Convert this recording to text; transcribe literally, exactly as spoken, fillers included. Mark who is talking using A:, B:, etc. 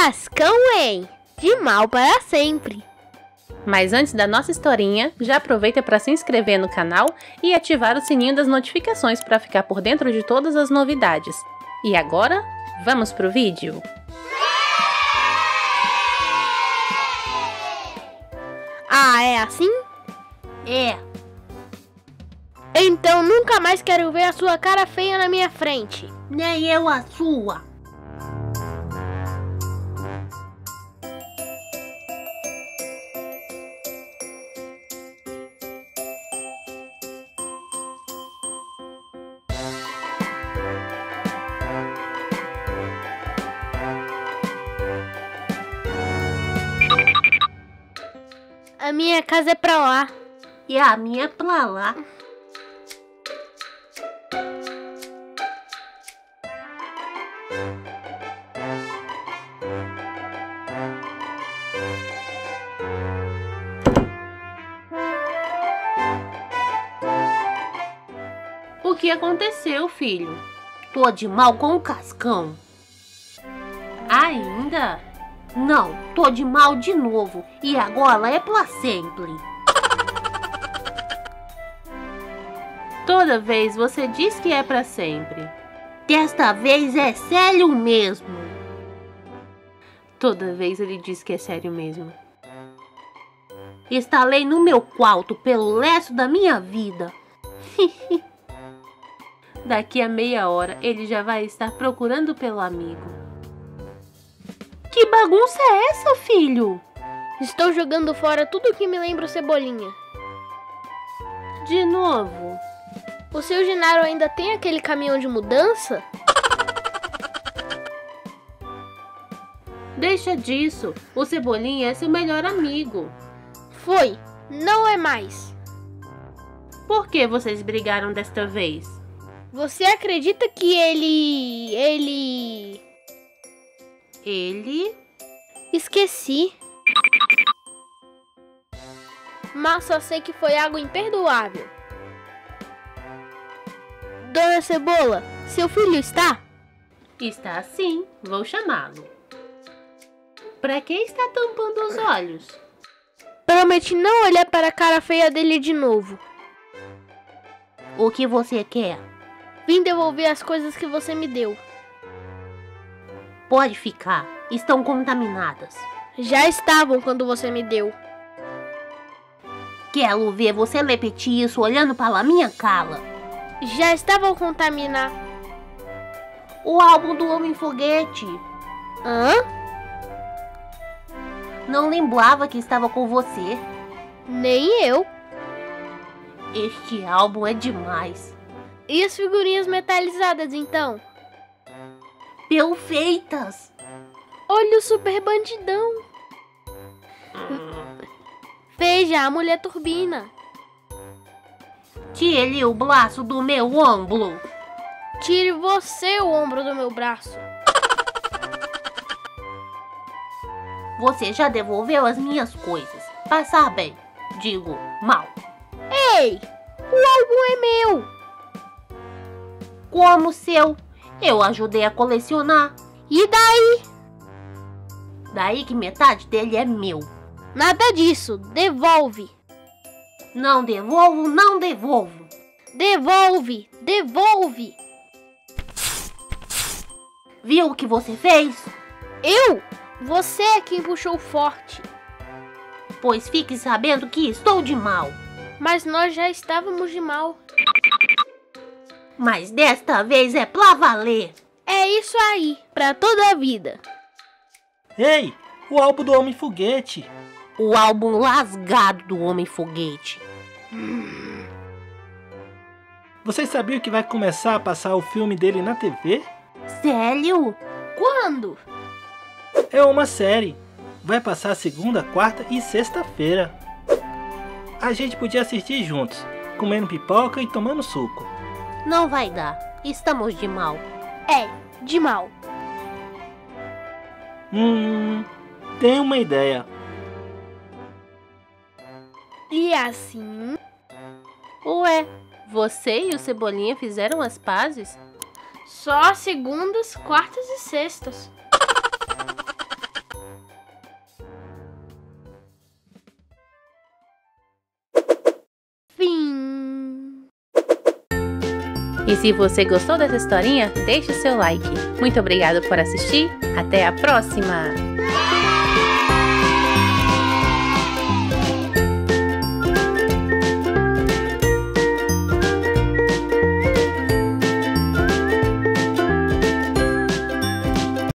A: Cascão, hein? De mal para sempre.
B: Mas antes da nossa historinha, já aproveita para se inscrever no canal e ativar o sininho das notificações para ficar por dentro de todas as novidades. E agora, vamos pro vídeo?
A: Ah, é assim?
C: É.
A: Então nunca mais quero ver a sua cara feia na minha frente.
C: Nem eu a sua.
A: A minha casa é pra lá.
C: E a minha é pra lá.
B: O que aconteceu, filho?
C: Tô de mal com o Cascão.
B: Ainda?
C: Não, tô de mal de novo. E agora é pra sempre.
B: Toda vez você diz que é pra sempre.
C: Desta vez é sério mesmo.
B: Toda vez ele diz que é sério mesmo.
C: Estalei no meu quarto pelo resto da minha vida.
B: Daqui a meia hora ele já vai estar procurando pelo amigo.
C: Que bagunça é essa, filho?
A: Estou jogando fora tudo que me lembra o Cebolinha.
B: De novo?
A: O seu Genaro ainda tem aquele caminhão de mudança?
B: Deixa disso. O Cebolinha é seu melhor amigo.
A: Foi. Não é mais.
B: Por que vocês brigaram desta vez?
A: Você acredita que ele... Ele...
B: Ele?
A: Esqueci. Mas só sei que foi algo imperdoável. Dona Cebola, seu filho está?
B: Está sim. Vou chamá-lo. Pra que está tampando os olhos?
A: Prometi não olhar para a cara feia dele de novo.
C: O que você quer?
A: Vim devolver as coisas que você me deu.
C: Pode ficar. Estão contaminadas.
A: Já estavam quando você me deu.
C: Quero ver você repetir isso olhando para a minha cara.
A: Já estavam contaminadas.
C: O álbum do Homem-Foguete.
A: Hã?
C: Não lembrava que estava com você.
A: Nem eu.
C: Este álbum é demais.
A: E as figurinhas metalizadas, então?
C: Perfeitas.
A: Olha o super bandidão. Veja a mulher turbina.
C: Tire o braço do meu ombro.
A: Tire você o ombro do meu braço.
C: Você já devolveu as minhas coisas. Passar bem. Digo, mal.
A: Ei, o álbum é meu.
C: Como seu? Eu ajudei a colecionar.
A: E daí?
C: Daí que metade dele é meu.
A: Nada disso. Devolve.
C: Não devolvo, não devolvo.
A: Devolve, devolve.
C: Viu o que você fez?
A: Eu? Você é quem puxou forte.
C: Pois fique sabendo que estou de mal.
A: Mas nós já estávamos de mal.
C: Mas desta vez é pra valer.
A: É isso aí, pra toda a vida.
D: Ei, o álbum do Homem-Foguete.
C: O álbum rasgado do Homem-Foguete.
D: Vocês sabiam que vai começar a passar o filme dele na T V?
C: Sério?
A: Quando?
D: É uma série. Vai passar segunda, quarta e sexta-feira. A gente podia assistir juntos, comendo pipoca e tomando suco.
C: Não vai dar. Estamos de mal.
A: É, de mal.
D: Hum, tenho uma ideia.
A: E assim...
B: Ué, você e o Cebolinha fizeram as pazes?
A: Só segundas, quartas e sextas.
B: E se você gostou dessa historinha, deixe seu like. Muito obrigado por assistir. Até a próxima!